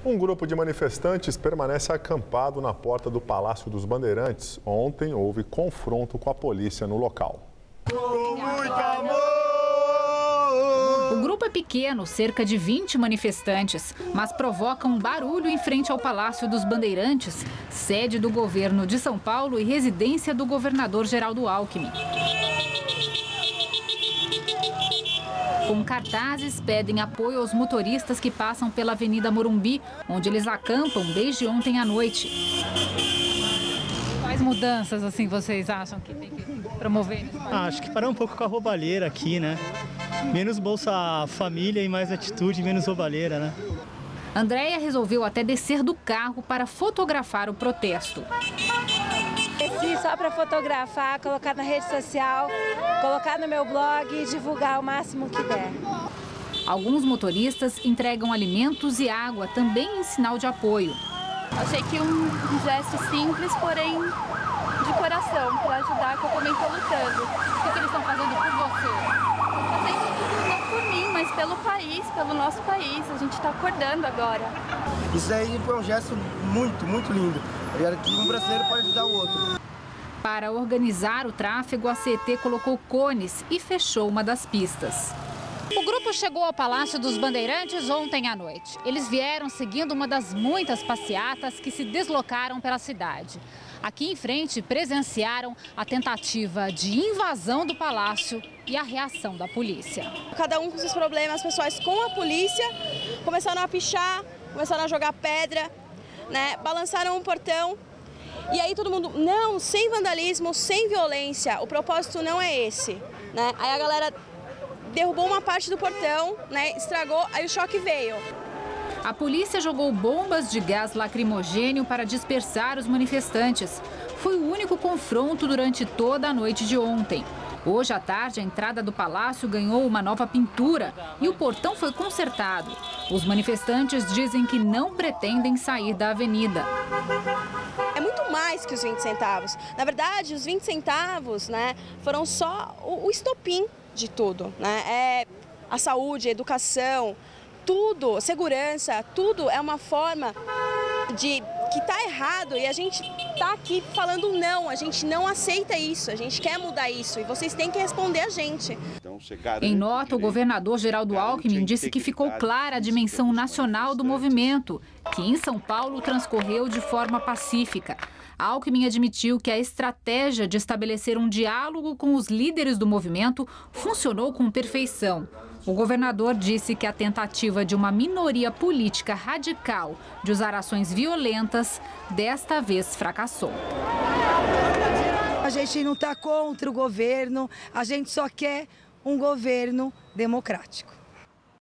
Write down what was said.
Um grupo de manifestantes permanece acampado na porta do Palácio dos Bandeirantes. Ontem houve confronto com a polícia no local. Com muito amor! O grupo é pequeno, cerca de 20 manifestantes, mas provoca um barulho em frente ao Palácio dos Bandeirantes, sede do governo de São Paulo e residência do governador Geraldo Alckmin. Com cartazes, pedem apoio aos motoristas que passam pela Avenida Morumbi, onde eles acampam desde ontem à noite. Quais mudanças assim vocês acham que tem que promover? Acho que parar um pouco com a roubalheira aqui, né? Menos Bolsa Família e mais atitude, menos roubalheira, né? Andréia resolveu até descer do carro para fotografar o protesto. Desci só para fotografar, colocar na rede social, colocar no meu blog e divulgar o máximo que der. Alguns motoristas entregam alimentos e água, também em sinal de apoio. Achei que um gesto simples, porém de coração, para ajudar, que eu também estou lutando. O que eles estão fazendo por você? Fazendo tudo não por mim, mas pelo país, pelo nosso país. A gente está acordando agora. Isso aí foi um gesto muito lindo. Que um brasileiro pode ajudar o outro. Para organizar o tráfego, a CET colocou cones e fechou uma das pistas. O grupo chegou ao Palácio dos Bandeirantes ontem à noite. Eles vieram seguindo uma das muitas passeatas que se deslocaram pela cidade. Aqui em frente, presenciaram a tentativa de invasão do palácio e a reação da polícia. Cada um com seus problemas pessoais com a polícia, começaram a pichar, começaram a jogar pedra, né? Balançaram um portão. E aí todo mundo, não, sem vandalismo, sem violência, o propósito não é esse, né? Aí a galera derrubou uma parte do portão, né? Estragou, aí o choque veio. A polícia jogou bombas de gás lacrimogênio para dispersar os manifestantes. Foi o único confronto durante toda a noite de ontem. Hoje à tarde, a entrada do palácio ganhou uma nova pintura e o portão foi consertado. Os manifestantes dizem que não pretendem sair da avenida. É muito mais que os 20 centavos. Na verdade, os 20 centavos, né, foram só o estopim de tudo, né? É a saúde, a educação, tudo, segurança, tudo é uma forma de que está errado e a gente está aqui falando não, a gente não aceita isso, a gente quer mudar isso e vocês têm que responder a gente. Em nota, o governador Geraldo Alckmin disse que ficou clara a dimensão nacional do movimento, que em São Paulo transcorreu de forma pacífica. Alckmin admitiu que a estratégia de estabelecer um diálogo com os líderes do movimento funcionou com perfeição. O governador disse que a tentativa de uma minoria política radical de usar ações violentas desta vez fracassou. A gente não está contra o governo, a gente só quer um governo democrático.